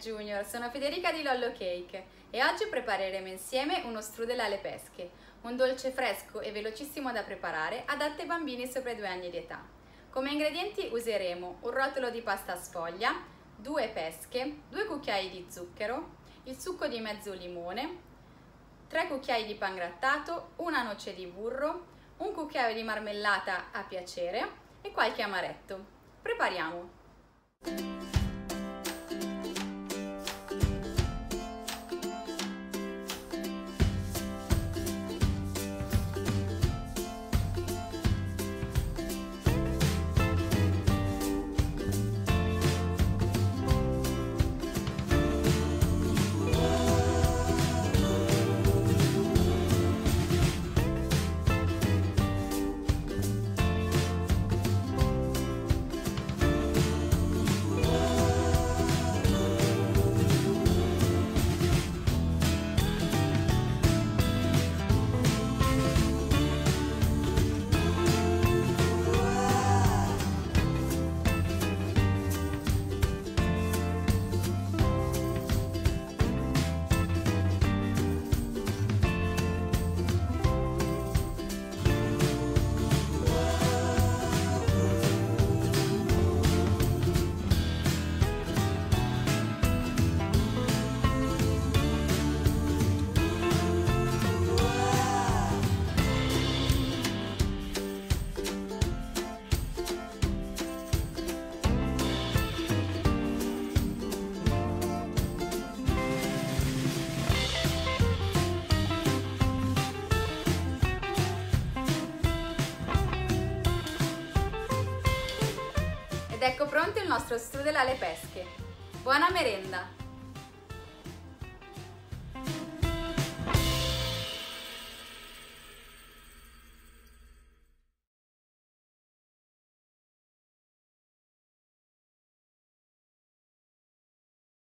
Junior, sono Federica di Lollo Cake e oggi prepareremo insieme uno strudel alle pesche, un dolce fresco e velocissimo da preparare, adatto ai bambini sopra i 2 anni di età. Come ingredienti useremo un rotolo di pasta sfoglia, 2 pesche, 2 cucchiai di zucchero, il succo di mezzo limone, 3 cucchiai di pangrattato, una noce di burro, un cucchiaio di marmellata a piacere e qualche amaretto. Prepariamo! Ed ecco pronto il nostro strudel alle pesche. Buona merenda!